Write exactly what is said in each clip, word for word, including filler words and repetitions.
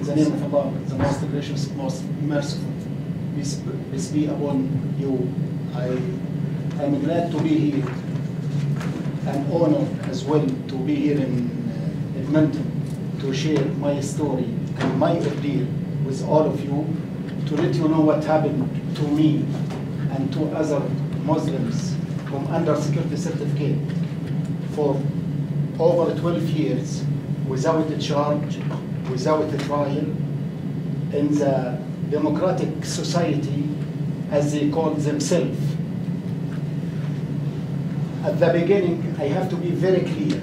the name of Allah, the most gracious, most merciful. Peace, peace be upon you. I am glad to be here and honored as well to be here in uh, Edmonton to share my story and my ordeal with all of you, to let you know what happened to me and to other Muslims from under security certificate for over twelve years without a charge, without a trial, in the democratic society as they call themselves. At the beginning, I have to be very clear.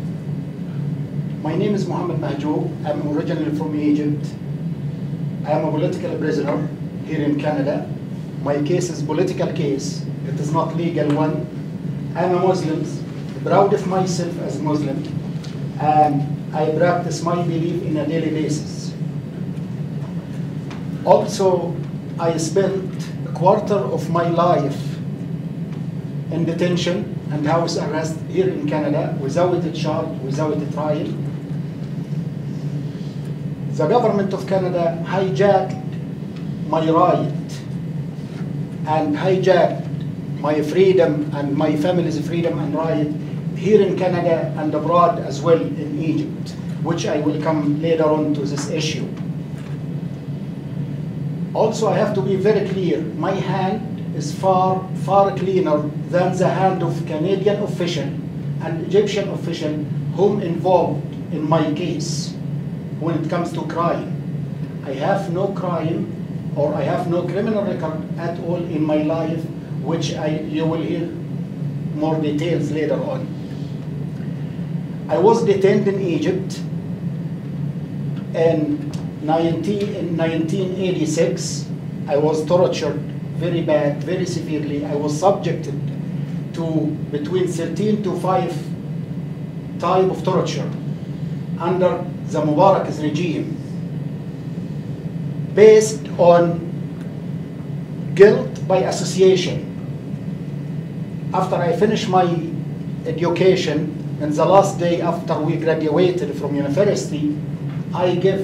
My name is Mohammad Mahjoub. I'm originally from Egypt. I am a political prisoner here in Canada. My case is a political case. It is not legal one. I'm a Muslim, proud of myself as a Muslim, and I practice my belief in a daily basis. Also, I spent a quarter of my life in detention and house arrest here in Canada without a charge, without a trial. The government of Canada hijacked my right and hijacked my freedom and my family's freedom and right here in Canada and abroad as well in Egypt, which I will come later on to this issue. Also, I have to be very clear, my hand is far, far cleaner than the hand of Canadian official and Egyptian official whom involved in my case when it comes to crime. I have no crime or I have no criminal record at all in my life, which I, you will hear more details later on. I was detained in Egypt in, nineteen, in nineteen eighty-six. I was tortured very bad, very severely. I was subjected to between thirteen to five type of torture under the Mubarak's regime based on guilt by association. After I finished my education, and the last day after we graduated from university, I gave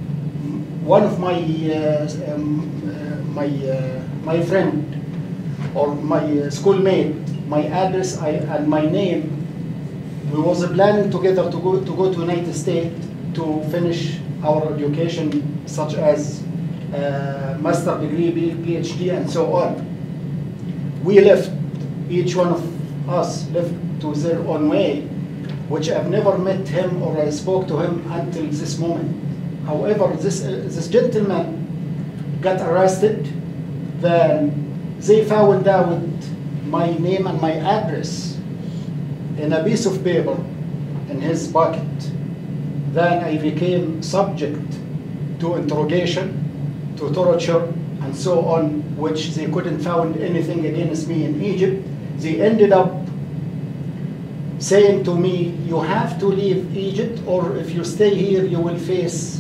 one of my uh, um, uh, my uh, my friend or my uh, schoolmate my address I, and my name. We was planning together to go to go to United States to finish our education, such as uh, master degree, PhD, and so on. We left. Each one of us left to their own way, which I've never met him or I spoke to him until this moment. However, this, uh, this gentleman got arrested. Then they found out my name and my address in a piece of paper in his pocket. Then I became subject to interrogation, to torture, and so on, which they couldn't find anything against me in Egypt. They ended up saying to me, you have to leave Egypt, or if you stay here, you will face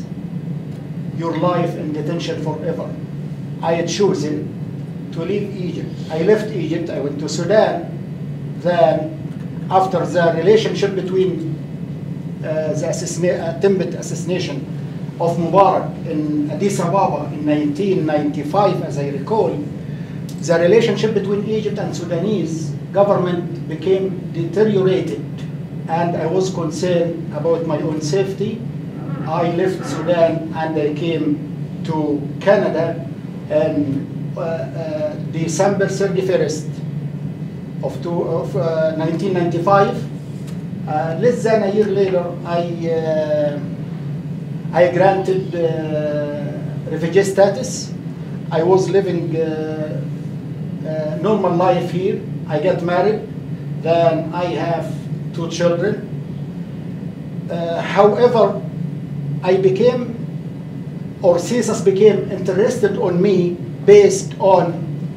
your life in detention forever. I had chosen to leave Egypt. I left Egypt, I went to Sudan. Then, after the relationship between uh, the assassination, attempted assassination of Mubarak in Addis Ababa in nineteen ninety-five, as I recall, the relationship between Egypt and Sudanese government became deteriorated, and I was concerned about my own safety. I left Sudan and I came to Canada in uh, uh, December thirty-first of, two, of uh, nineteen ninety-five. Uh, less than a year later, I, uh, I granted uh, refugee status. I was living uh, uh, normal life here. I got married. Then I have two children. Uh, however, I became, or C S I S became interested on me based on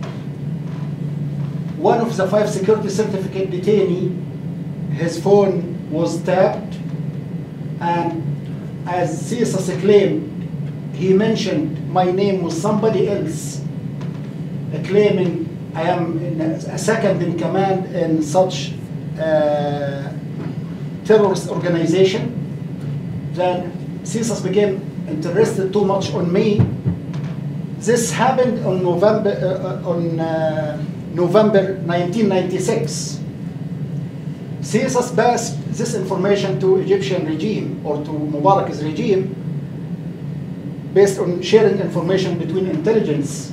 one of the five security certificate detainee. His phone was tapped, and as C S I S claimed, he mentioned my name was somebody else, uh, claiming I am in a, a second in command in such uh, terrorist organization. Then C S I S became interested too much on me. This happened on November uh, on uh, November nineteen ninety-six. C S I S passed this information to Egyptian regime or to Mubarak's regime based on sharing information between intelligence.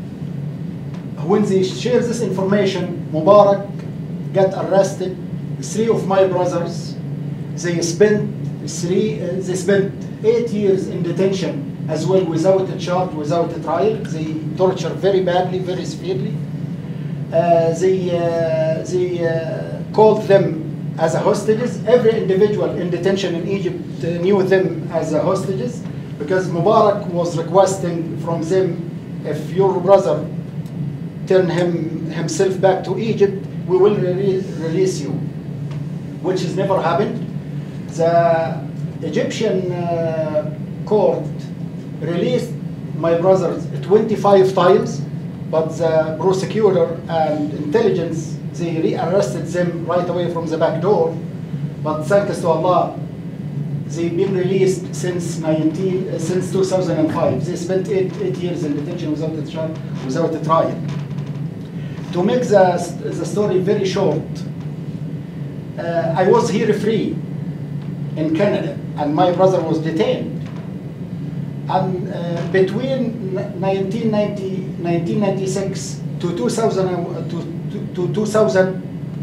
When they share this information, Mubarak got arrested. Three of my brothers, they spent three, uh, they spent eight years in detention as well, without a charge, without a trial. They torture very badly, very severely. Uh, they uh, they uh, called them as a hostages. Every individual in detention in Egypt uh, knew them as a hostages, because Mubarak was requesting from them, if your brother turn him himself back to Egypt, we will re release you, which has never happened. The Egyptian uh, court released my brothers twenty-five times, but the prosecutor and intelligence, they rearrested them right away from the back door. But thanks to Allah, they've been released since nineteen uh, since two thousand five. They spent eight, eight years in detention without a trial. Without a trial. To make the, the story very short, uh, I was here free in Canada, and my brother was detained. And uh, between nineteen ninety, nineteen ninety-six to two thousand, to, to, to two thousand,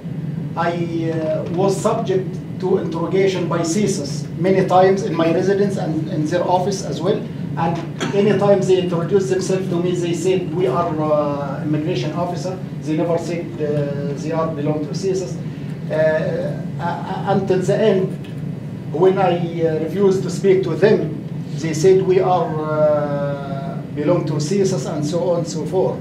I uh, was subject to interrogation by C S I S many times in my residence and in their office as well. And anytime they introduced themselves to me, they said, we are uh, immigration officer. They never said uh, they are belong to C S I S. Uh, uh, until the end, when I uh, refused to speak to them, they said we are uh, belong to C S I S and so on and so forth.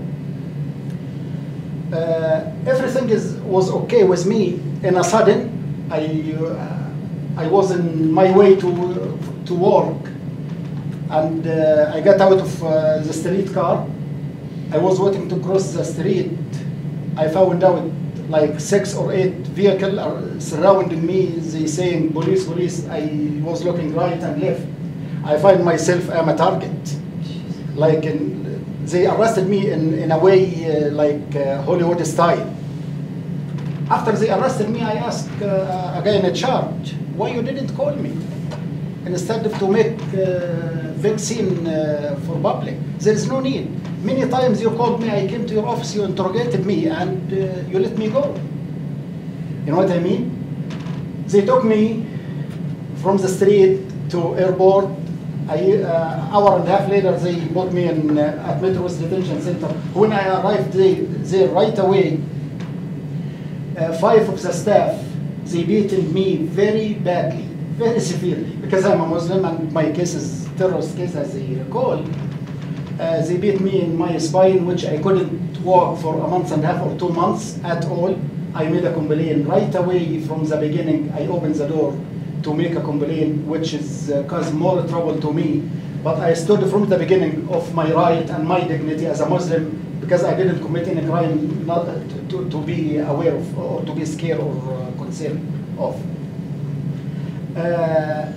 Uh, everything is was okay with me. In a sudden, I uh, I was in my way to to work, and uh, I got out of uh, the street car. I was waiting to cross the street. I found out like six or eight vehicles are surrounding me. They saying police, police. I was looking right and left. I find myself I'm a target. Like in, they arrested me in, in a way uh, like uh, Hollywood style. After they arrested me, I asked uh, again a charge. Why you didn't call me? And instead of to make uh, big scene uh, for public, there is no need. Many times you called me, I came to your office, you interrogated me, and uh, you let me go. You know what I mean? They took me from the street to airport. I, uh, hour and a half later, they put me in uh, at Metro's detention center. When I arrived there, there right away, uh, five of the staff, they beaten me very badly, very severely, because I'm a Muslim and my case is terrorist case, as they recall. Uh, they beat me in my spine, which I couldn't walk for a month and a half or two months at all. I made a complaint right away from the beginning. I opened the door to make a complaint, which is uh, caused more trouble to me. But I stood from the beginning of my right and my dignity as a Muslim, because I didn't commit any crime not to, to be aware of or to be scared or uh, concerned of. Uh,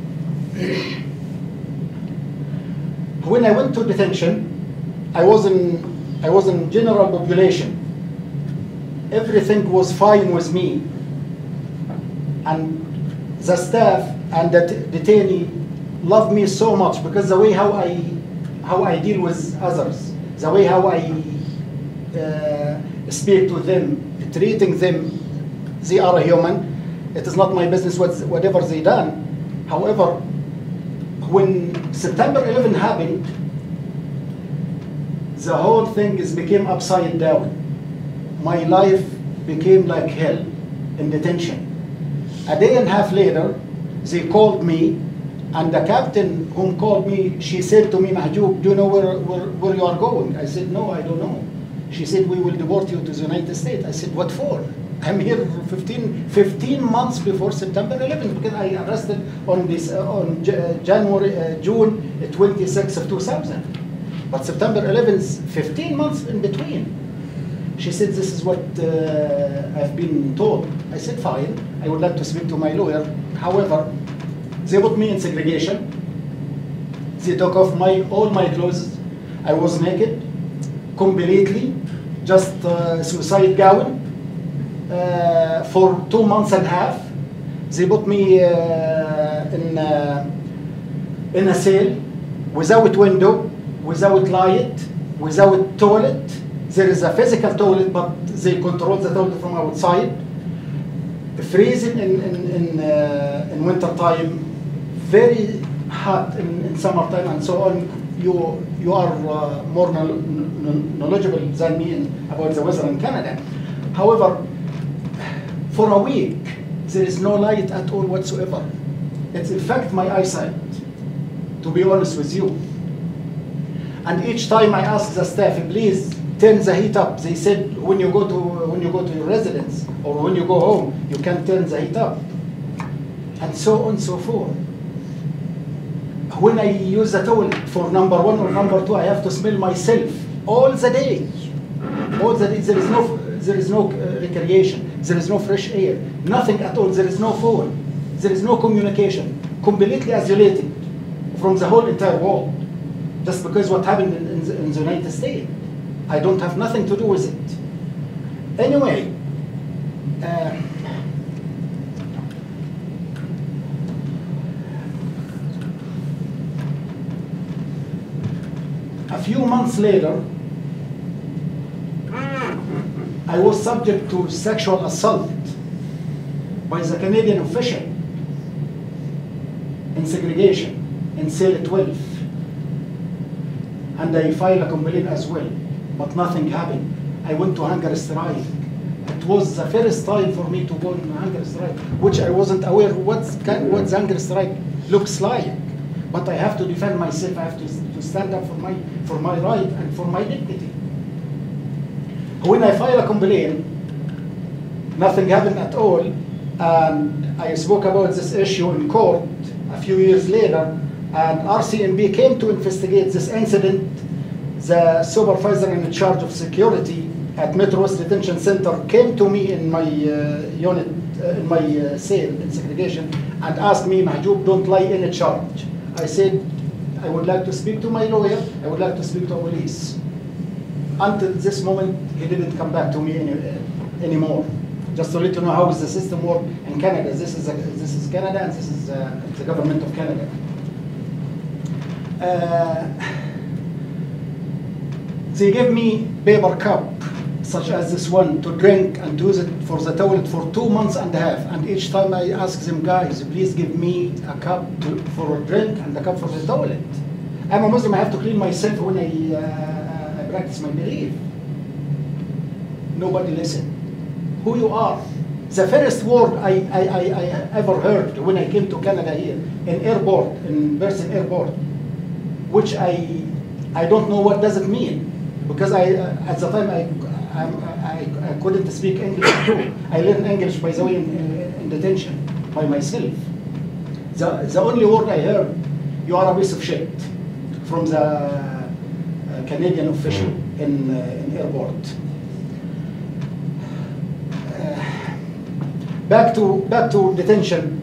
when I went to detention, I was in I was in general population. Everything was fine with me, and the staff and the detainee love me so much because the way how I how I deal with others, the way how I uh, speak to them, treating them, they are a human. It is not my business what, whatever they done. However, when September eleventh happened, the whole thing is became upside down. My life became like hell in detention. A day and a half later, they called me, and the captain whom called me, she said to me, Mahjoub, do you know where, where, where you are going? I said, no, I don't know. She said, we will deport you to the United States. I said, what for? I'm here for fifteen, fifteen months before September eleventh, because I arrested on this uh, on J January, uh, June twenty-sixth of two thousand. But September eleventh, fifteen months in between. She said, this is what uh, I've been told. I said, fine, I would like to speak to my lawyer. However, they put me in segregation. They took off my all my clothes. I was naked, completely, just uh, suicide gown. Uh, for two months and a half, they put me uh, in uh, in a cell, without window, without light, without toilet. There is a physical toilet, but they control the toilet from outside. Freezing in in in, uh, in winter time, very hot in, in summertime, and so on. You you are uh, more knowledgeable than me in, about the weather in Canada. However, for a week there is no light at all whatsoever. It affects my eyesight, to be honest with you. And each time I ask the staff, please turn the heat up. They said when you go to when you go to your residence or when you go home, you can turn the heat up, and so on and so forth. When I use the toilet for number one or number two, I have to smell myself all the day. All the day. There is no there is no uh, recreation. There is no fresh air. Nothing at all. There is no phone. There is no communication. Completely isolated from the whole entire world. Just because what happened in, in, the, in the United States, I don't have nothing to do with it. Anyway. Uh, A few months later, I was subject to sexual assault by the Canadian official in segregation in cell twelve. And I filed a complaint as well, but nothing happened. I went to hunger strike. It was the first time for me to go on hunger strike, which I wasn't aware what's, what hunger strike looks like. But I have to defend myself. I have to, to stand up for my for my right and for my dignity. When I file a complaint, nothing happened at all, and I spoke about this issue in court a few years later, and R C M P came to investigate this incident. The supervisor in charge of security at Metro West Detention Center came to me in my uh, unit, uh, in my uh, cell in segregation, and asked me, Mahjoub, don't lie any charge. I said, I would like to speak to my lawyer, I would like to speak to police. Until this moment, he didn't come back to me any, uh, anymore. Just to let you know how is the system work in Canada. This is, a, this is Canada, and this is uh, the government of Canada. Uh, they gave me paper cup, such as this one, to drink and to use it for the toilet for two months and a half. And each time I ask them, guys, please give me a cup to, for a drink and a cup for the toilet. I'm a Muslim, I have to clean myself when I, uh, I practice my belief. Nobody listened. Who you are? The first word I, I, I, I ever heard when I came to Canada here, in airport, in Bersin airport, which I, I don't know what does it mean. Because I, uh, at the time, I, I'm, I, I couldn't speak English too. I learned English, by the way, in, in detention, by myself. The, the only word I heard, you are a piece of shit, from the uh, Canadian official in, uh, in airport. Uh, back to, back to detention.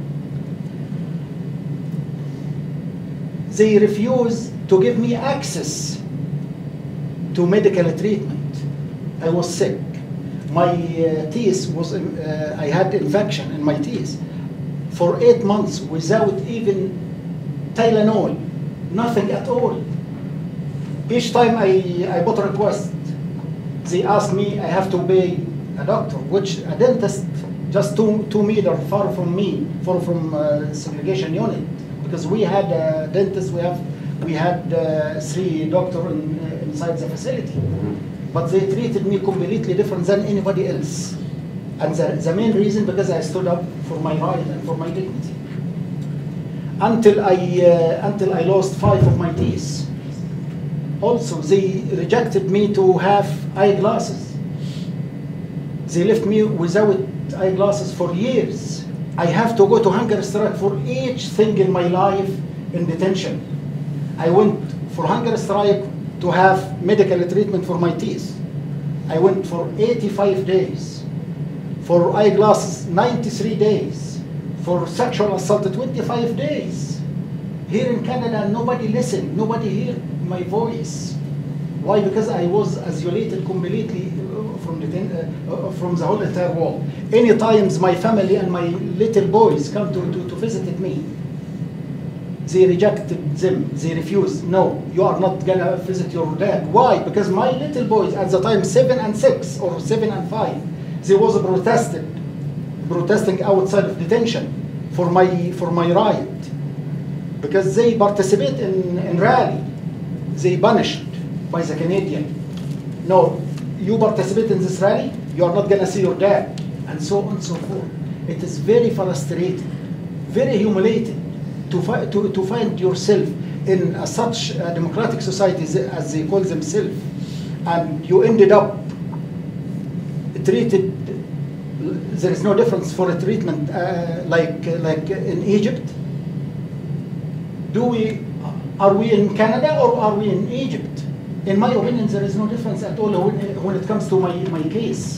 They refused to give me access to medical treatment. I was sick. My uh, teeth was, uh, I had infection in my teeth for eight months without even Tylenol, nothing at all. Each time I, I put a request, they asked me I have to pay a doctor, which a dentist just two, two meters far from me, far from uh, segregation unit, because we had a dentist, we have we had uh, three doctors in, uh, inside the facility. But they treated me completely different than anybody else. And the, the main reason, because I stood up for my right and for my dignity. Until I, uh, until I lost five of my teeth. Also, they rejected me to have eyeglasses. They left me without eyeglasses for years. I have to go to hunger strike for each thing in my life in detention. I went for hunger strike to have medical treatment for my teeth. I went for eighty-five days. For eyeglasses, ninety-three days. For sexual assault, twenty-five days. Here in Canada, nobody listened, nobody heard my voice. Why? Because I was isolated completely from the, uh, from the whole entire world. Any times my family and my little boys come to, to, to visit me, they rejected them, they refused. No, you are not gonna visit your dad. Why? Because my little boys at the time, seven and six, or seven and five, they was protested, protesting outside of detention for my, for my right. Because they participate in, in rally, they punished by the Canadian. No, you participate in this rally, you are not gonna see your dad, and so on and so forth. It is very frustrating, very humiliating to, fi to, to find yourself in a, such a democratic society as they call themselves, and you ended up treated, there is no difference for a treatment uh, like, like in Egypt. Do we, are we in Canada or are we in Egypt? In my opinion, there is no difference at all when, when it comes to my, my case.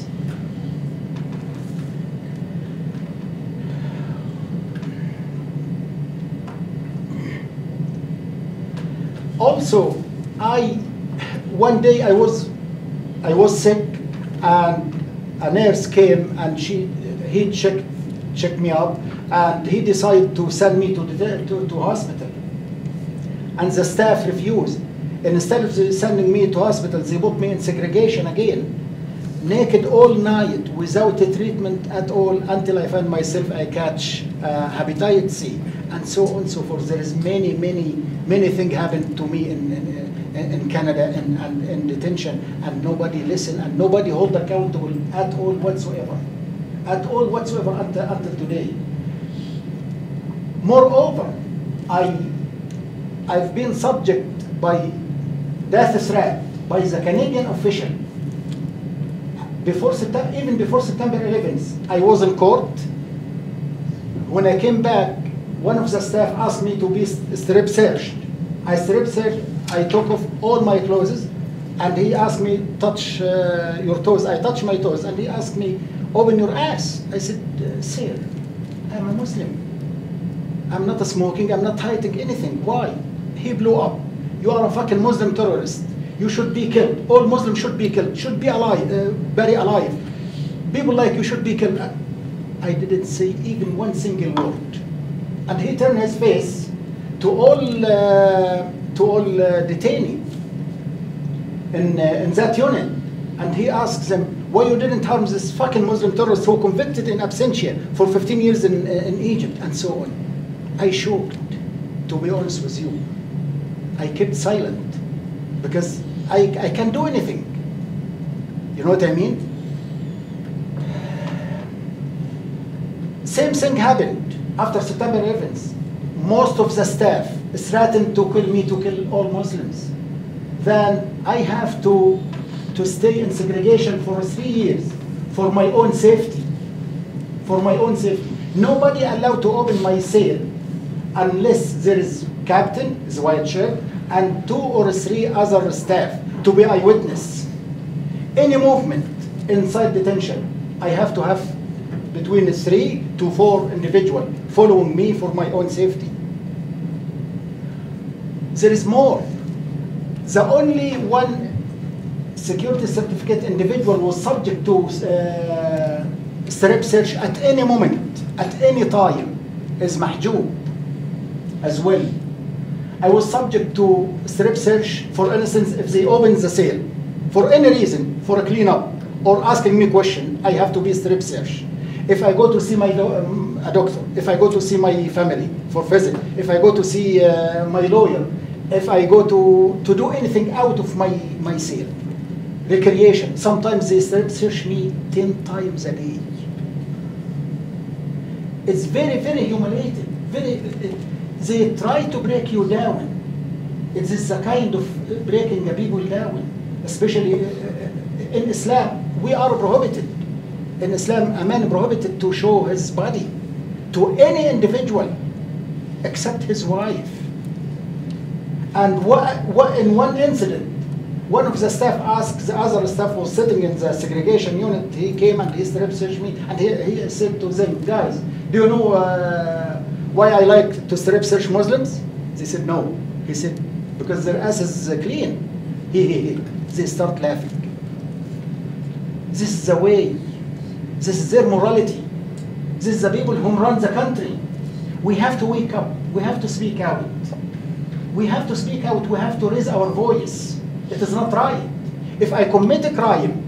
Also, I, one day I was, I was sick, and a nurse came and she, he checked, checked me up, and he decided to send me to the to, to hospital. And the staff refused. And instead of sending me to hospital, they put me in segregation again, naked all night without a treatment at all until I find myself I catch uh, hepatitis C, and so on and so forth. There is many, many, many things happened to me in, in, in Canada and, and in detention, and nobody listened and nobody hold accountable at all whatsoever, at all whatsoever until, until today. Moreover, I, I've been subject by death threat by the Canadian official. Before September, even before September eleventh, I was in court. When I came back, one of the staff asked me to be strip searched. I strip searched, I took off all my clothes, and he asked me, touch uh, your toes. I touched my toes, and he asked me, open your ass. I said, uh, sir, I'm a Muslim. I'm not smoking, I'm not hiding anything. Why? He blew up. You are a fucking Muslim terrorist. You should be killed. All Muslims should be killed. Should be alive, uh, bury alive. People like you should be killed. I didn't say even one single word. And he turned his face to all uh, to all uh, detainees in uh, in that unit, and he asks them, why you didn't harm this fucking Muslim terrorist who convicted in absentia for fifteen years in in Egypt, and so on. I choked, to be honest with you. I kept silent because I, I can't do anything. You know what I mean? Same thing happened after September eleventh. Most of the staff threatened to kill me, to kill all Muslims. Then I have to, to stay in segregation for three years for my own safety. For my own safety. Nobody allowed to open my cell unless there is captain, is white shirt, and two or three other staff to be eyewitness. Any movement inside detention, I have to have between three to four individuals following me for my own safety. There is more. The only one security certificate individual was subject to uh, strip search at any moment, at any time, is Mahjoub as well. I was subject to strip search, for instance, if they open the cell, for any reason, for a cleanup, or asking me a question, I have to be strip searched. If I go to see my um, a doctor, if I go to see my family for visit, if I go to see uh, my lawyer, if I go to, to do anything out of my, my cell, recreation, sometimes they strip search me ten times a day. It's very, very humiliating. Very, it, they try to break you down. It is a kind of breaking a people down, especially in Islam. We are prohibited. In Islam, a man prohibited to show his body to any individual except his wife. And what, what, in one incident, one of the staff asked, the other staff was sitting in the segregation unit, he came and he strip searched me, and he, he said to them, guys, do you know uh, why I like to strip search Muslims? They said, no. He said, because their ass is uh, clean. He, he, he. They start laughing. This is the way. This is their morality. This is the people who run the country. We have to wake up. We have to speak out. We have to speak out. We have to raise our voice. It is not right. If I commit a crime,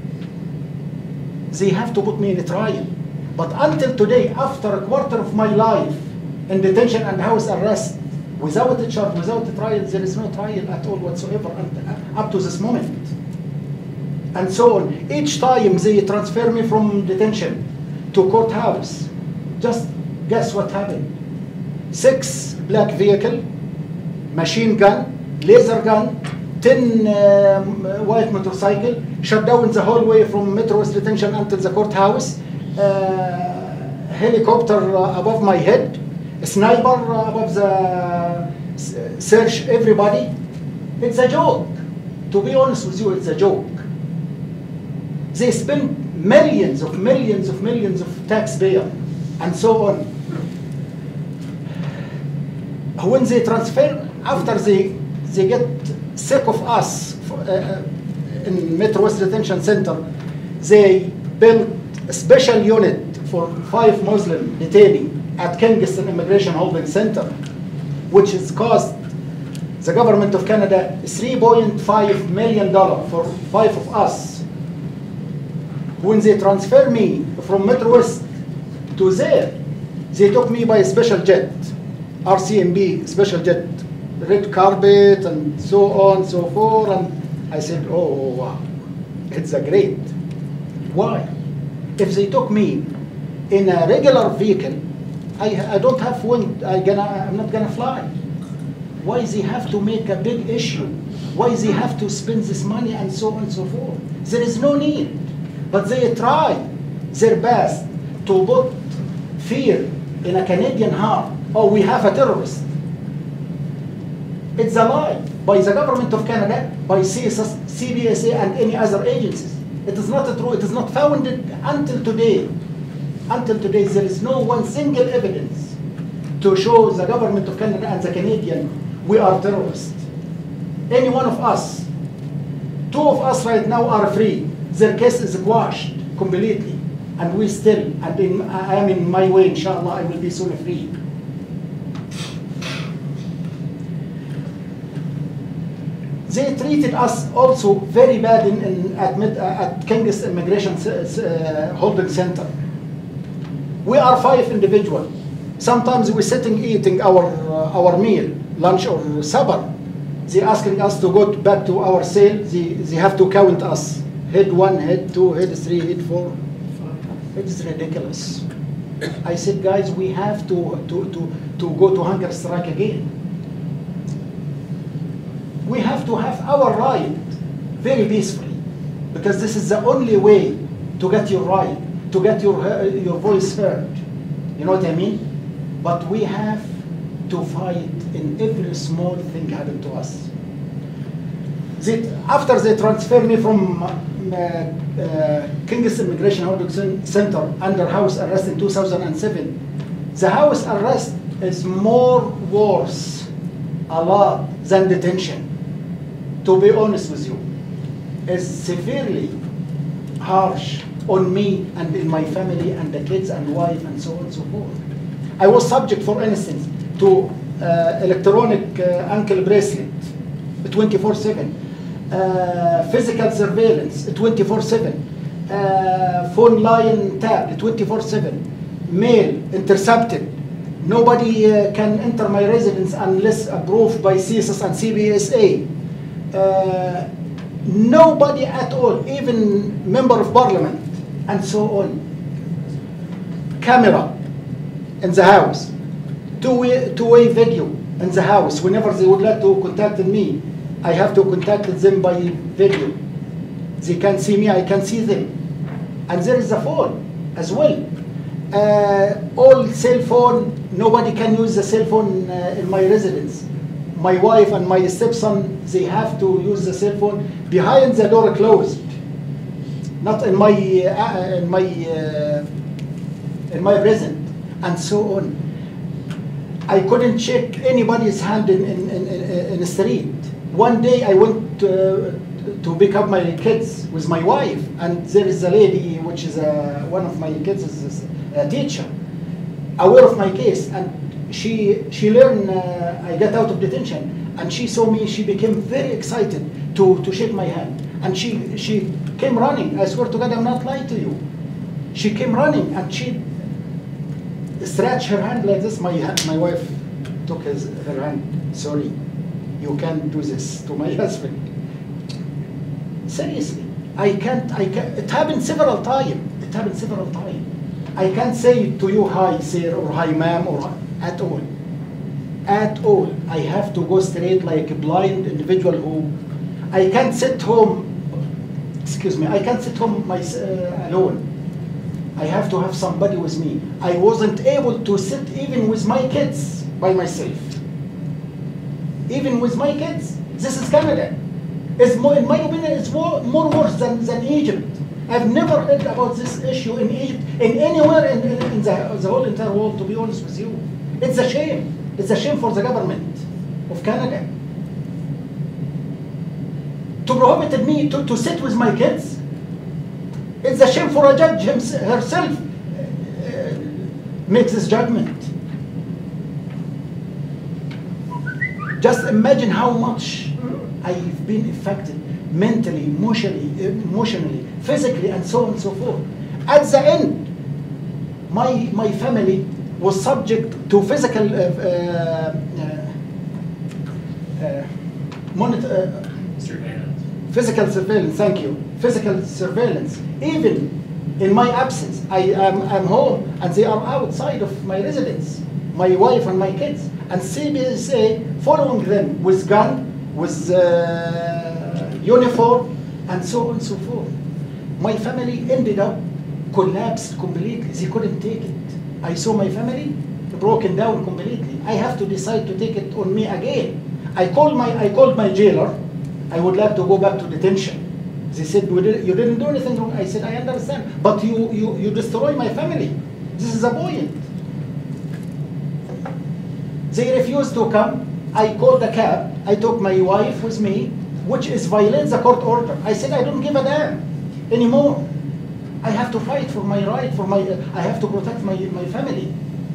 they have to put me in a trial. But until today, after a quarter of my life in detention and house arrest, without a charge, without a trial, there is no trial at all whatsoever up to this moment. And so on. Each time they transfer me from detention to courthouse, just guess what happened? Six black vehicle, machine gun, laser gun, ten um, white motorcycle, shut down the whole way from Metro West detention until the courthouse, uh, helicopter uh, above my head, a sniper uh, above the search everybody. It's a joke. To be honest with you, it's a joke. They spend millions of millions of millions of taxpayers and so on. When they transfer, after they, they get sick of us uh, in Metro West Detention Center, they built a special unit for five Muslim detainees at Kingston Immigration Holding Center, which has cost the government of Canada three point five million dollars for five of us. When they transfer me from Metro West to there, they took me by a special jet, R C M B special jet, red carpet and so on, so forth. And I said, oh, wow, it's a great. Why? If they took me in a regular vehicle, I, I don't have wind, I gonna, I'm not gonna fly. Why they have to make a big issue? Why they have to spend this money and so on and so forth? There is no need. But they try their best to put fear in a Canadian heart. Oh, we have a terrorist. It's a lie by the government of Canada, by C S I S, C B S A, and any other agencies. It is not true. It is not founded until today. Until today, there is no one single evidence to show the government of Canada and the Canadian we are terrorists. Any one of us, two of us right now are free. Their case is quashed completely, and we still, and in, I am in my way, inshallah, I will be soon free. They treated us also very bad in, in, at, Mid, uh, at Kingston Immigration uh, Holding Center. We are five individuals. Sometimes we're sitting eating our, uh, our meal, lunch or supper. They're asking us to go back to our cell. They, they have to count us. Head one, head two, head three, head four. It is ridiculous. I said, guys, we have to, to, to, to go to hunger strike again. We have to have our right very peacefully, because this is the only way to get your right, to get your, uh, your voice heard. You know what I mean? But we have to fight in every small thing happen to us. They, after they transfer me from uh, uh, Kingston Immigration Holding Center under house arrest in two thousand seven, the house arrest is more worse, a lot, than detention. To be honest with you, is severely harsh on me and in my family and the kids and wife and so on and so forth. I was subject, for instance, to uh, electronic uh, ankle bracelet, twenty-four seven, uh, physical surveillance, twenty-four seven, uh, phone line tapped, twenty-four seven, mail intercepted. Nobody uh, can enter my residence unless approved by C S I S and C B S A. Uh, nobody at all, even member of parliament, and so on. Camera in the house, two-way, two-way video in the house. Whenever they would like to contact me, I have to contact them by video. They can see me, I can see them. And there is a phone as well. Uh, all cell phone, nobody can use the cell phone uh, in my residence. My wife and my stepson, they have to use the cell phone behind the door closed, not in my uh, in my uh, in my presence, and so on. I couldn't shake anybody's hand in, in, in, in the street. One day I went uh, to pick up my kids with my wife, and there is a lady, which is a, one of my kids is a teacher, aware of my case, and she she learned uh, I got out of detention, and she saw me. She became very excited to to shake my hand, and she she came running. I swear to God, I'm not lying to you. She came running, and she stretched her hand like this. My my wife took his her hand. Sorry, you can't do this to my husband. Seriously, I can't. I can't. It happened several times. It happened several times. I can't say to you hi, sir, or hi, ma'am, or at all. At all. I have to go straight like a blind individual who I can't sit home. Excuse me. I can't sit home my, uh, alone. I have to have somebody with me. I wasn't able to sit even with my kids by myself. Even with my kids. This is Canada. It's more, in my opinion, it's more, more worse than, than Egypt. I've never heard about this issue in Egypt, in anywhere in, in, in the, the whole entire world, to be honest with you. It's a shame. It's a shame for the government of Canada. To prohibit me to, to sit with my kids. It's a shame for a judge himself, herself uh, makes this judgment. Just imagine how much I've been affected mentally, emotionally, emotionally, physically, and so on and so forth. At the end, my my family was subject to physical uh, uh, uh, monitor, uh, surveillance. Physical surveillance. Thank you. Physical surveillance. Even in my absence, I am I'm home, and they are outside of my residence. My wife and my kids, and C B S A following them with gun, with uh, uniform, and so on and so forth. My family ended up collapsed completely. They couldn't take it. I saw my family broken down completely. I have to decide to take it on me again. I called my I called my jailer. I would like to go back to detention. They said, you didn't do anything wrong. I said, I understand, but you you you destroy my family. This is a point. They refused to come. I called the cab. I took my wife with me, which is violates the court order. I said, I don't give a damn anymore. I have to fight for my right, for my, uh, I have to protect my, my family.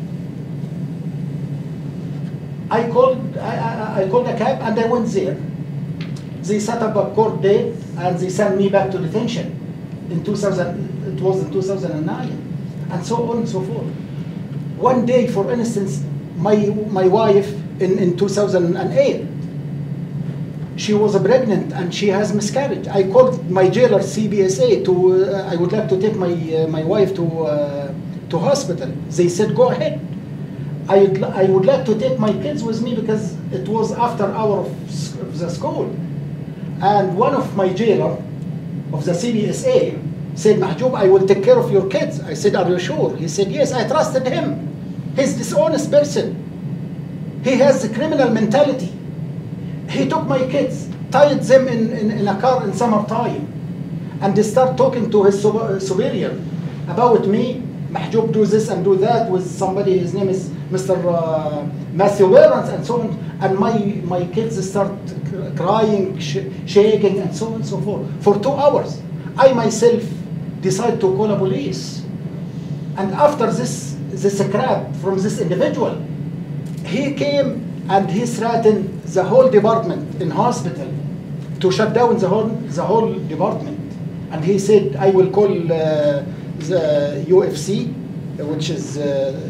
I called, I, I, I called a cab and I went there. They set up a court date and they sent me back to detention in two thousand, it was in two thousand nine, and so on and so forth. One day, for instance, my, my wife in, in two thousand eight, she was pregnant and she has miscarriage. I called my jailer C B S A to, uh, I would like to take my, uh, my wife to, uh, to hospital. They said, go ahead. I would, I would like to take my kids with me because it was after hour of, of the school. And one of my jailer of the C B S A said, Mahjoub, I will take care of your kids. I said, are you sure? He said, yes, I trusted him. He's a dishonest person. He has a criminal mentality. He took my kids, tied them in, in, in a car in summertime, and they start talking to his superior about me. Mahjoub do this and do that with somebody, his name is Mister Uh, Matthew Lawrence, and so on. And my, my kids start crying, sh shaking, and so on and so forth. For two hours, I myself decided to call the police. And after this, this crap from this individual, he came and he threatened the whole department in hospital to shut down the whole, the whole department. And he said, I will call uh, the U F C, which is uh,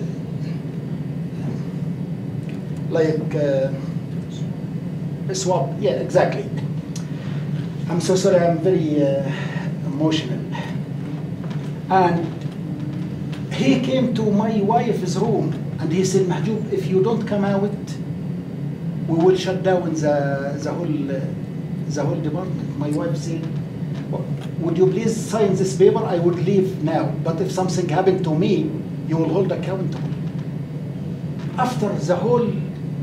like uh, a swap. Yeah, exactly. I'm so sorry, I'm very uh, emotional. And he came to my wife's room and he said, Mahjoub, if you don't come out, we will shut down the, the, whole, uh, the whole department. My wife said, would you please sign this paper? I would leave now. But if something happened to me, you will hold accountable. After the whole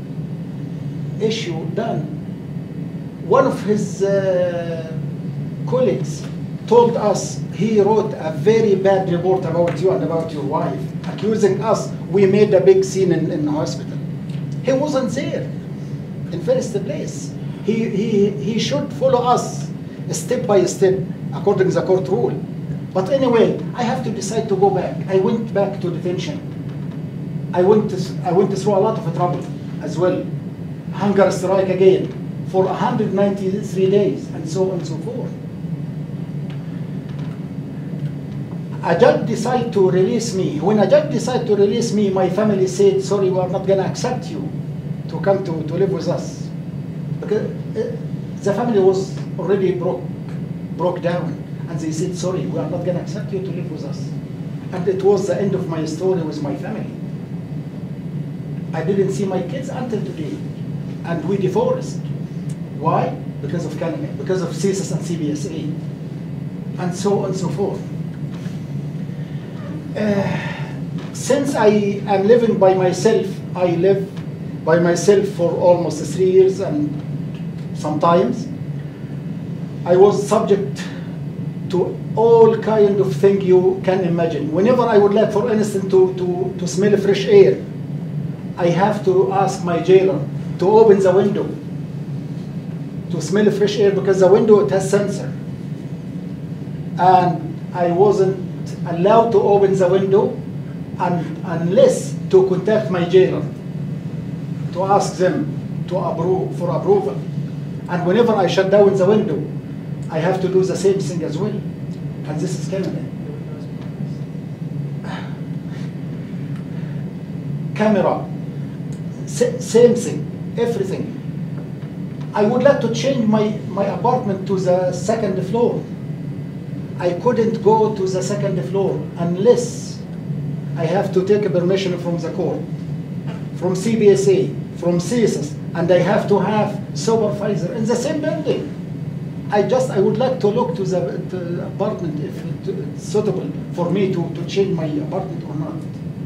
issue done, one of his uh, colleagues told us he wrote a very bad report about you and about your wife, accusing us we made a big scene in, in the hospital. He wasn't there in first place. He, he, he should follow us step by step according to the court rule. But anyway, I have to decide to go back. I went back to detention. I went, to, I went through a lot of trouble as well. Hunger strike again for one hundred ninety-three days and so on and so forth. A judge decided to release me. When a judge decided to release me, my family said, sorry, we are not going to accept you to come to, to live with us. Because uh, the family was already broke, broke down. And they said, sorry, we are not going to accept you to live with us. And it was the end of my story with my family. I didn't see my kids until today. And we divorced. Why? Because of Canada, because of C S I S and C B S A, and so on and so forth. Uh, since I am living by myself, I live by myself for almost three years and sometimes, I was subject to all kind of things you can imagine. Whenever I would like, for instance, to, to, to smell fresh air, I have to ask my jailer to open the window to smell fresh air because the window, it has sensor. And I wasn't allowed to open the window and, unless to contact my jailer to ask them to approve, for approval. And whenever I shut down the window, I have to do the same thing as well. And this is Canada. Camera, sa same thing, everything. I would like to change my, my apartment to the second floor. I couldn't go to the second floor unless I have to take a permission from the court, from C B S A, from C S I S, and I have to have supervisor in the same building. I just, I would like to look to the, to the apartment if it's suitable for me to, to change my apartment or not.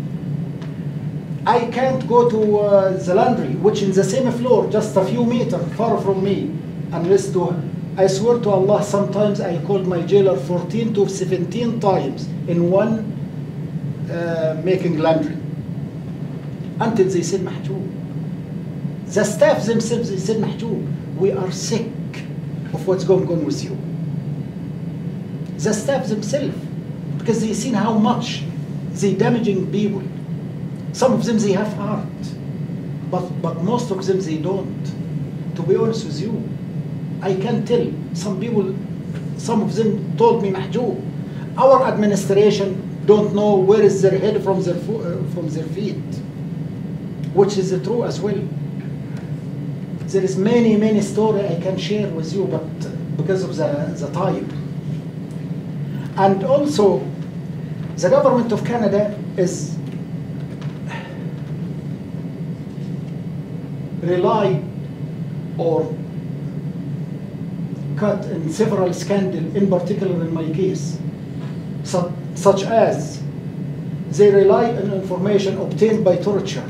I can't go to uh, the laundry, which is the same floor, just a few meters far from me, unless to, I swear to Allah, sometimes I called my jailer fourteen to seventeen times in one uh, making laundry. Until they said, Mahjoub. The staff themselves, they said, Mahjoub, we are sick of what's going on with you. The staff themselves, because they seen how much they damaging people. Some of them, they have heart, but, but most of them, they don't. To be honest with you, I can tell. Some people, some of them told me, Mahjoub, our administration don't know where is their head from their, uh, from their feet, which is true as well. There is many, many stories I can share with you, but because of the, the time. And also, the government of Canada is relied or cut in several scandals, in particular in my case, su such as they rely on information obtained by torture.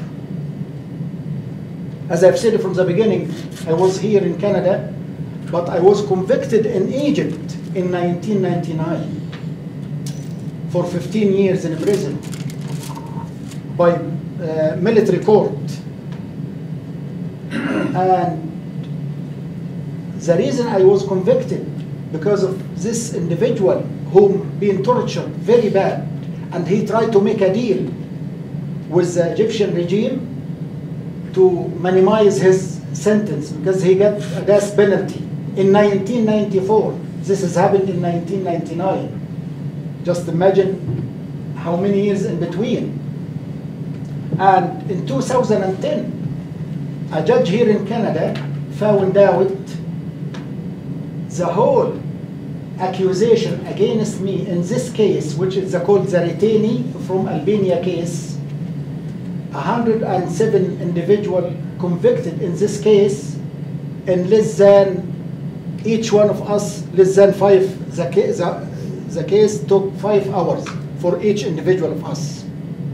As I've said from the beginning, I was here in Canada, but I was convicted in Egypt in nineteen ninety-nine for fifteen years in prison by uh, military court. And the reason I was convicted because of this individual whom being tortured very bad, and he tried to make a deal with the Egyptian regime to minimize his sentence because he got a death penalty in nineteen ninety-four. This has happened in nineteen ninety-nine. Just imagine how many years in between. And in two thousand ten, a judge here in Canada found out the whole accusation against me in this case, which is called the retainee from Albania case. one hundred seven individuals convicted in this case, and less than, each one of us, less than five, the case, the, the case took five hours for each individual of us.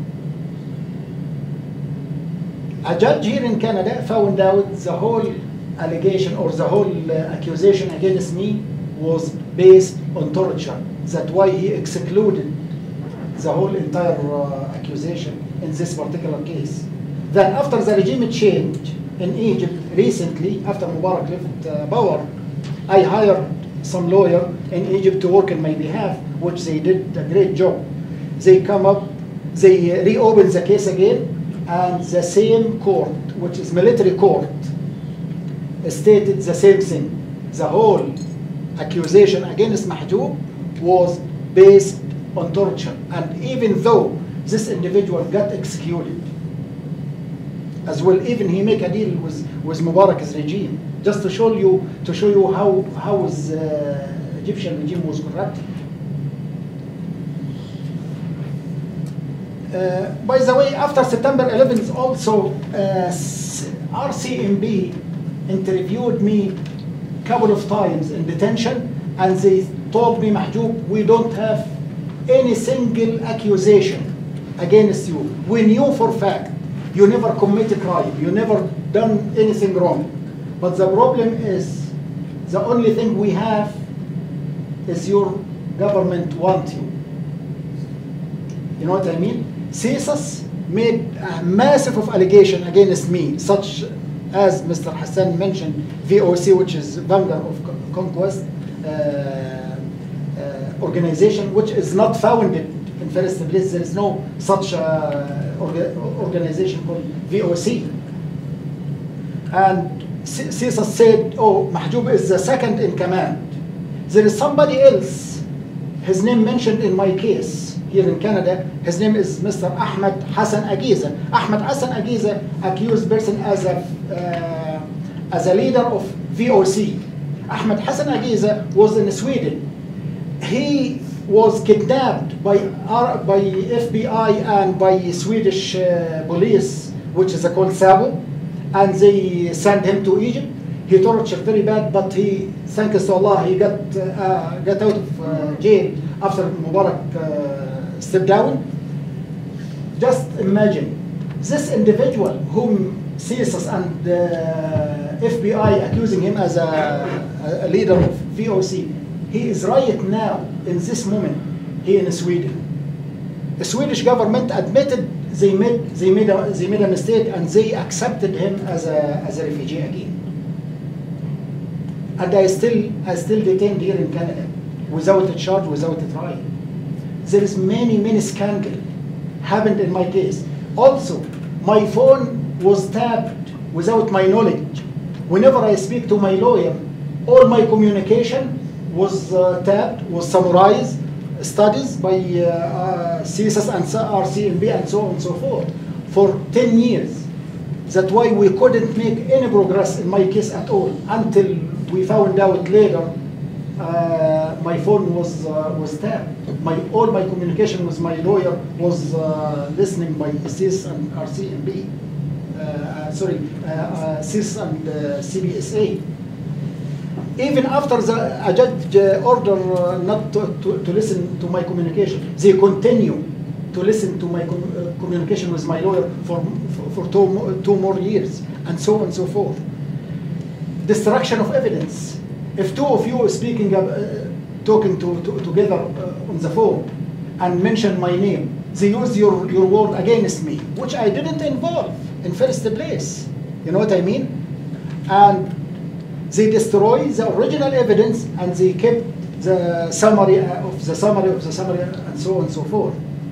A judge here in Canada found out the whole allegation or the whole uh, accusation against me was based on torture. That's why he excluded the whole entire uh, accusation in this particular case. Then after the regime change in Egypt recently, after Mubarak left uh, power, I hired some lawyer in Egypt to work on my behalf, which they did a great job. They come up, they reopen the case again, and the same court, which is military court, stated the same thing. The whole accusation against Mahjoub was based on torture. And even though this individual got executed, as well, even he make a deal with, with Mubarak's regime, just to show you, to show you how, how the uh, Egyptian regime was corrupt. Uh, by the way, after September eleventh also, uh, R C M P interviewed me a couple of times in detention, and they told me, Mahjoub, we don't have any single accusation against you. We knew for a fact you never committed crime, you never done anything wrong. But the problem is, the only thing we have is your government want you. You know what I mean? C S I S made a massive of allegation against me, such as Mister Hussan mentioned, V O C, which is Vanguard of Conquest uh, uh, organization, which is not founded in first place. There is no such uh, orga organization called V O C. And C S I S said, oh, Mahjoub is the second in command. There is somebody else, his name mentioned in my case here in Canada. His name is Mister Ahmed Hassan Agiza. Ahmed Hassan Agiza accused person as a, uh, as a leader of V O C. Ahmed Hassan Agiza was in Sweden. He was kidnapped by, uh, by F B I and by Swedish uh, police, which is called Sabo, and they sent him to Egypt. He tortured very bad, but he, thanks to Allah, he got, uh, got out of uh, jail after Mubarak uh, stepped down. Just imagine, this individual whom C S I S and uh, F B I accusing him as a, a leader of V O C, he is right now, in this moment, he in Sweden. The Swedish government admitted they made, they made, a, they made a mistake, and they accepted him as a, as a refugee again. And I still, I still detained here in Canada, without a charge, without a trial. There is many, many scandals happened in my case. Also, my phone was tapped without my knowledge. Whenever I speak to my lawyer, all my communication was uh, tapped, was summarized, studies by uh, uh, C S I S and R C M P and so on and so forth for ten years. That's why we couldn't make any progress in my case at all until we found out later uh, my phone was uh, was tapped. My all my communication with my lawyer was uh, listening by C S I S and R C M P. Uh, uh, sorry, uh, uh, C S I S and uh, C B S A. Even after the a judge uh, order uh, not to, to, to listen to my communication, they continue to listen to my com uh, communication with my lawyer for, for, for two, more, two more years, and so on and so forth. Destruction of evidence. If two of you are speaking, uh, talking to, to, together uh, on the phone and mention my name, they use your, your word against me, which I didn't involve in first place. You know what I mean? And they destroy the original evidence, and they kept the summary of the summary of the summary, and so on and so forth.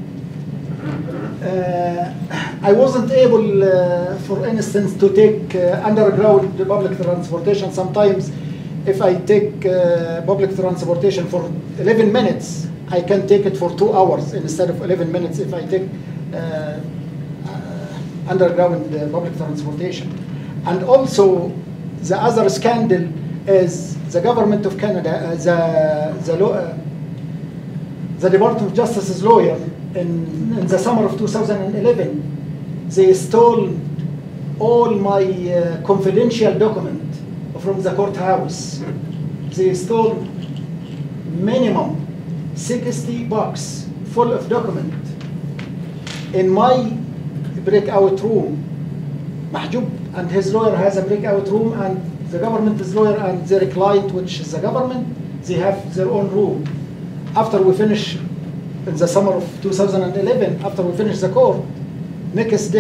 Uh, I wasn't able, uh, for instance, to take uh, underground public transportation. Sometimes, if I take uh, public transportation for eleven minutes, I can take it for two hours instead of eleven minutes if I take uh, uh, underground uh, public transportation. And also, the other scandal is the government of Canada, uh, the, the, law, uh, the Department of Justice's lawyer, in, in the summer of two thousand eleven, they stole all my uh, confidential document from the courthouse. They stole minimum sixty bucks full of document in my breakout room. Mahjoub and his lawyer has a breakout room, and the government's lawyer and their client, which is the government, they have their own room. After we finish in the summer of two thousand eleven, after we finish the court, next day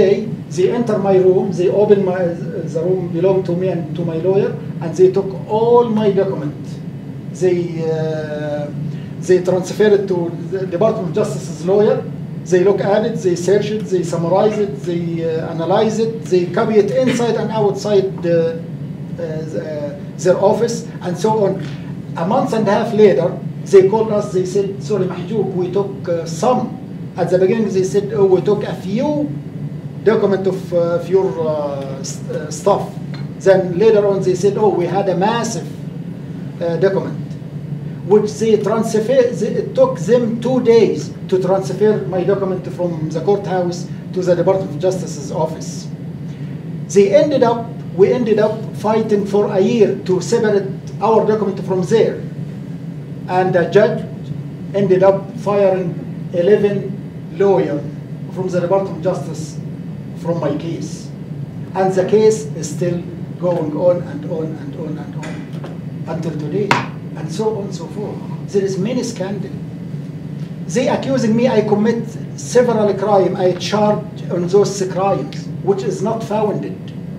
They enter my room, they open my, the room belong to me and to my lawyer, and they took all my documents. They, uh, they transfer it to the Department of Justice's lawyer. They look at it, they search it, they summarize it, they uh, analyze it, they copy it inside and outside the, uh, the, uh, their office, and so on. A month and a half later, they called us, they said, sorry, Mahjoub, we took uh, some. At the beginning, they said, oh, we took a few documents of, uh, of your uh, st uh, stuff. Then later on, they said, oh, we had a massive uh, document, which they transfer, it took them two days to transfer my document from the courthouse to the Department of Justice's office. They ended up, we ended up fighting for a year to separate our document from there. And the judge ended up firing eleven lawyers from the Department of Justice from my case. And the case is still going on and on and on and on until today, and so on and so forth. There is many scandals. They accusing me I commit several crimes, I charge on those crimes, which is not founded.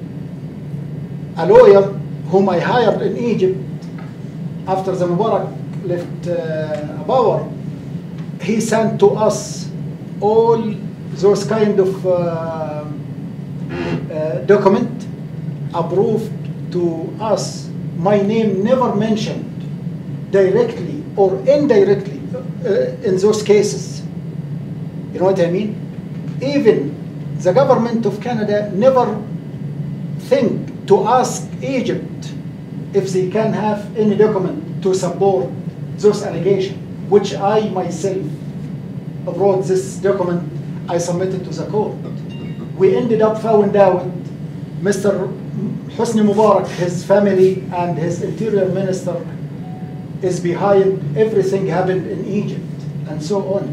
A lawyer whom I hired in Egypt after the Mubarak left uh, power, he sent to us all those kind of uh, uh, document approved to us. My name never mentioned directly or indirectly uh, in those cases. You know what I mean? Even the government of Canada never think to ask Egypt if they can have any document to support those allegations, which I myself wrote this document, I submitted to the court. We ended up found out Mister Hosni Mubarak, his family, and his interior minister is behind everything happened in Egypt, and so on.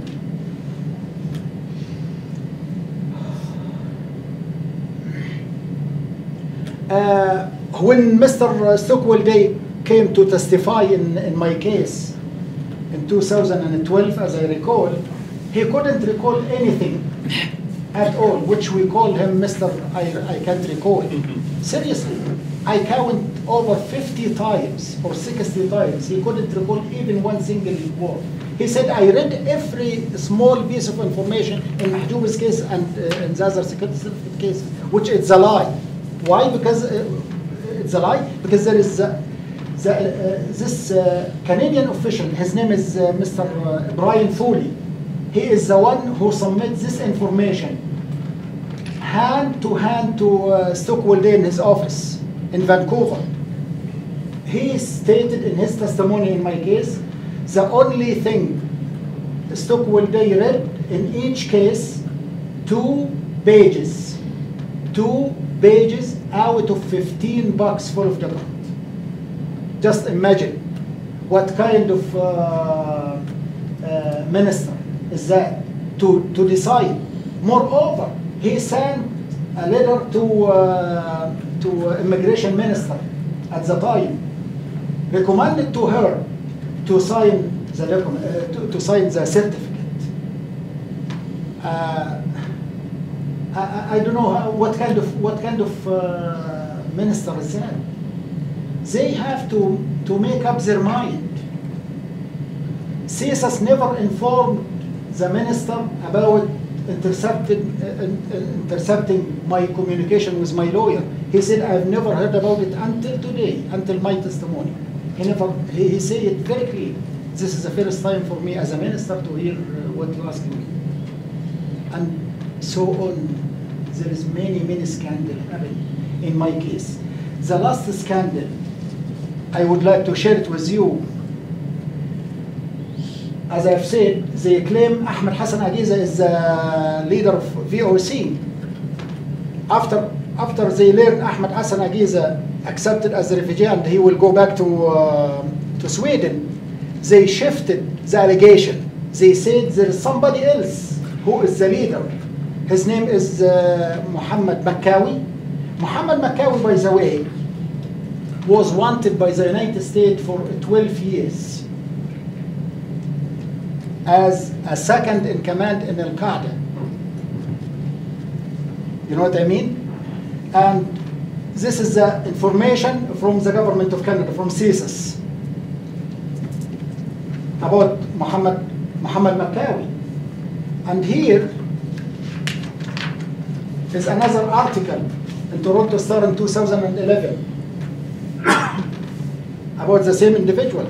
Uh, when Mister Stockwell Day came to testify in, in my case in two thousand twelve, as I recall, he couldn't recall anything at all, which we called him Mister I, I can't recall. Seriously, I count over fifty times or sixty times. He couldn't recall even one single word. He said, I read every small piece of information in Mahjoub's case and uh, in the other security certificate case, which it's a lie. Why? Because uh, it's a lie. Because there is uh, the, uh, this uh, Canadian official, his name is uh, Mister Uh, Brian Foley. He is the one who submits this information hand to hand to uh, Stockwell Day in his office in Vancouver. He stated in his testimony in my case, the only thing Stockwell Day read in each case, two pages, two pages out of fifteen bucks full of document. Just imagine what kind of uh, uh, minister is that to, to decide. Moreover, he sent a letter to, uh, to immigration minister at the time, recommended to her to sign the document, uh, to, to sign the certificate. Uh, I, I don't know how, what kind of what kind of uh, minister is that. They have to to make up their mind. C S I S never informed the minister about intercepting uh, intercepting my communication with my lawyer. He said, I've never heard about it until today, until my testimony. He never, he, he said it very clearly. This is the first time for me as a minister to hear uh, what you're asking me. And so on. There is many, many scandals happening in my case. The last scandal, I would like to share it with you. As I've said, they claim Ahmed Hassan Agiza is the leader of V O C. After, after they learned Ahmed Hassan Agiza accepted as a refugee and he will go back to, uh, to Sweden, they shifted the allegation. They said there is somebody else who is the leader. His name is uh, Mohammad Mahjoub. Mohammad Mahjoub, by the way, was wanted by the United States for twelve years as a second in command in Al-Qaeda. You know what I mean? And this is the information from the government of Canada, from C S I S, about Mohammad, Mohammad Mahjoub. And here is another article in Toronto Star in two thousand eleven about the same individual.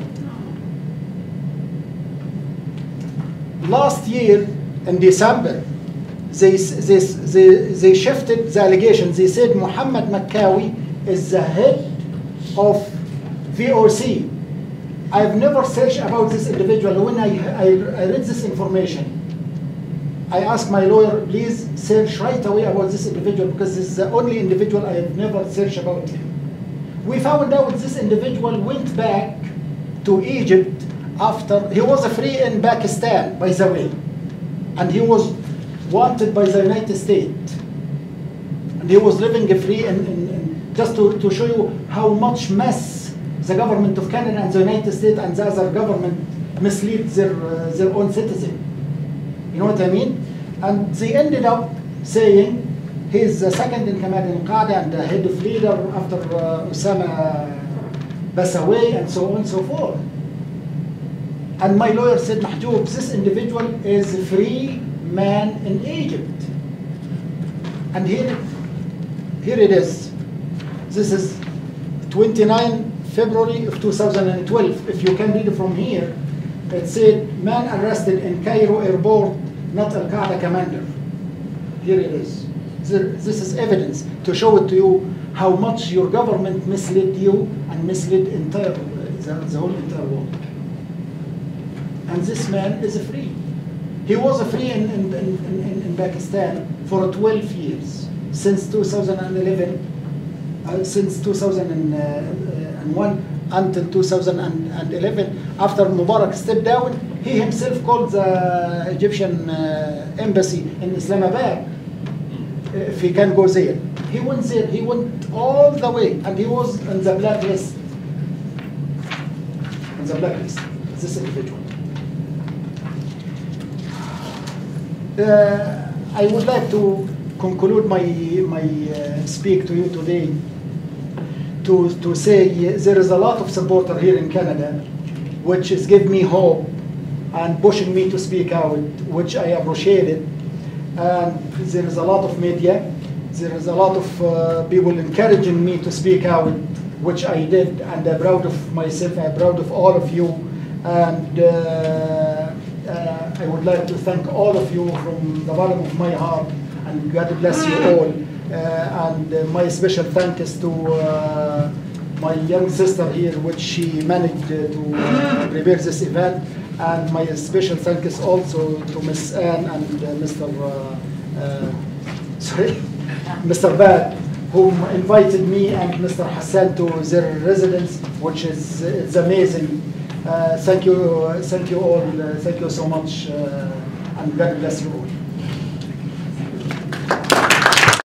Last year in December, they, they, they, they shifted the allegations. They said Mohammad Mahjoub is the head of V O C. I've never searched about this individual. When I, I, I read this information, I asked my lawyer, please search right away about this individual, because this is the only individual I have never searched about him. We found out this individual went back to Egypt after, he was free in Pakistan, by the way, and he was wanted by the United States. And he was living free, in, in, in, just to, to show you how much mess the government of Canada and the United States and the other government mislead their, uh, their own citizen. You know what I mean? And they ended up saying he's the second in command in Qaeda and the head of leader after uh, Osama passed away and so on and so forth. And my lawyer said, Mahjoub, this individual is a free man in Egypt. And here, here it is. This is twenty-ninth February of two thousand twelve. If you can read it from here, it said, man arrested in Cairo airport, not Al-Qaeda commander. Here it is. This is evidence to show it to you how much your government misled you and misled entire, the, the whole entire world. And this man is free. He was free in, in, in, in, in Pakistan for twelve years, since two thousand eleven, uh, since two thousand one until two thousand eleven. After Mubarak stepped down, he himself called the Egyptian uh, embassy in Islamabad if he can go there. He went there, he went all the way, and he was on the blacklist. On the blacklist, this individual. Uh, I would like to conclude my, my uh, speak to you today to, to say there is a lot of supporter here in Canada, which is giving me hope and pushing me to speak out, which I appreciate it. And there is a lot of media, there is a lot of uh, people encouraging me to speak out, which I did, and I'm proud of myself, I'm proud of all of you. And uh, uh, I would like to thank all of you from the bottom of my heart, and God bless you all. Uh, and uh, my special thanks to uh, my young sister here, which she managed uh, to uh, prepare this event. And my special thanks also to Miss Anne and uh, Mister Uh, uh, sorry, Mister Bad, who invited me and Mister Hussan to their residence, which is it's amazing. Uh, thank you, thank you all, uh, thank you so much, uh, and God bless you all.